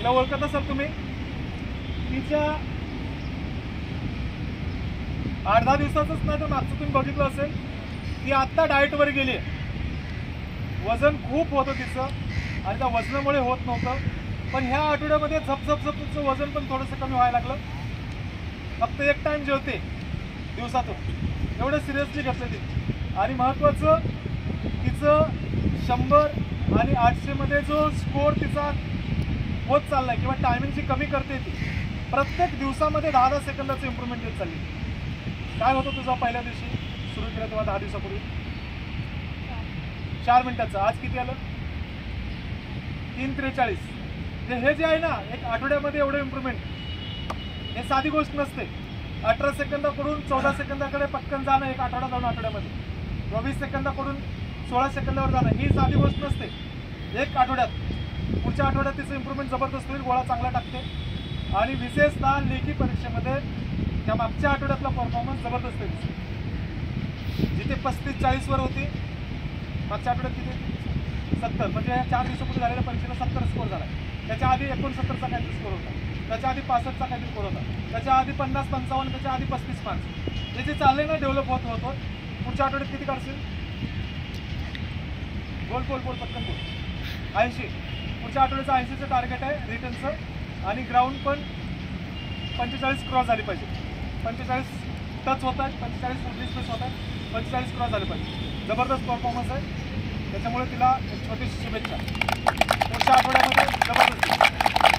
तिला ओळखत असाल तुम्ही. तिच्या 8-10 दिवसाचंच नाही तर मागचं तुम्ही बघितलं असेल, ती आत्ता डाएटवर गेली आहे. वजन खूप होतं तिचं आणि त्या वजनामुळे होत नव्हतं, पण ह्या आठवड्यामध्ये झपझप तिचं वजन पण थोडंसं कमी व्हायला लागलं. फक्त एक टाइम जेवते दिवसातून, एवढं सिरियसली घेतलं ती. आणि महत्त्वाचं तिचं 100 आणि 800 मध्ये जो स्कोर तिचा होत चाललाय किंवा टायमिंगची कमी करते ती, प्रत्येक दिवसामध्ये 10-10 सेकंदाचं इम्प्रूव्हमेंट येत चालली. काय होतं तुझं पहिल्या दिवशी सुरू केलं तेव्हा 10 दिवसापूर्वी? 4 मिनिटाचं. आज किती आलं? 3:43. हे जे आहे ना, एक आठवड्यामध्ये एवढं इम्प्रूव्हमेंट, हे साधी गोष्ट नसते. 18 सेकंदाकडून 14 सेकंदाकडे पटकन जाणं एक आठवडा, 2 आठवड्यामध्ये. 24 सेकंदाकडून 16 सेकंदावर जाणं ही साधी गोष्ट नसते एक आठवड्यात. पुढच्या आठवड्यात तिचं इम्प्रूव्हमेंट जबरदस्त होईल. गोळा चांगला टाकते आणि विशेषतः लेखी परीक्षेमध्ये त्या मागच्या आठवड्यातला परफॉर्मन्स जबरदस्त आहे. जिथे 35-40 वर होती, मागच्या आठवड्यात किती? 70. म्हणजे या 4 दिवसापूर्वी झालेल्या परीक्षेला 70 स्कोर झाला. त्याच्या आधी 69चा काहीतरी स्कोर होता, त्याच्या आधी 65चा काहीतरी स्कोर होता, त्याच्या आधी 50-55, त्याच्या आधी 35-5. हे जे चाललंय ना, डेव्हलप होत होतं. पुढच्या आठवड्यात किती काढशील? बोल पटकन बोल. 80. पुढच्या आठवड्याचं 80चं टार्गेट आहे रिटर्नचं. आणि ग्राउंड पण 45 क्रॉस झाली पाहिजे. 45 टच होत आहेत, 45 उडलीस प्लस होत आहेत, 45 क्रॉस झाले पाहिजे. जबरदस्त परफॉर्मन्स आहे. त्याच्यामुळे तिला एक छोटीशी शुभेच्छा. पुढच्या आठवड्यामध्ये जबरदस्त.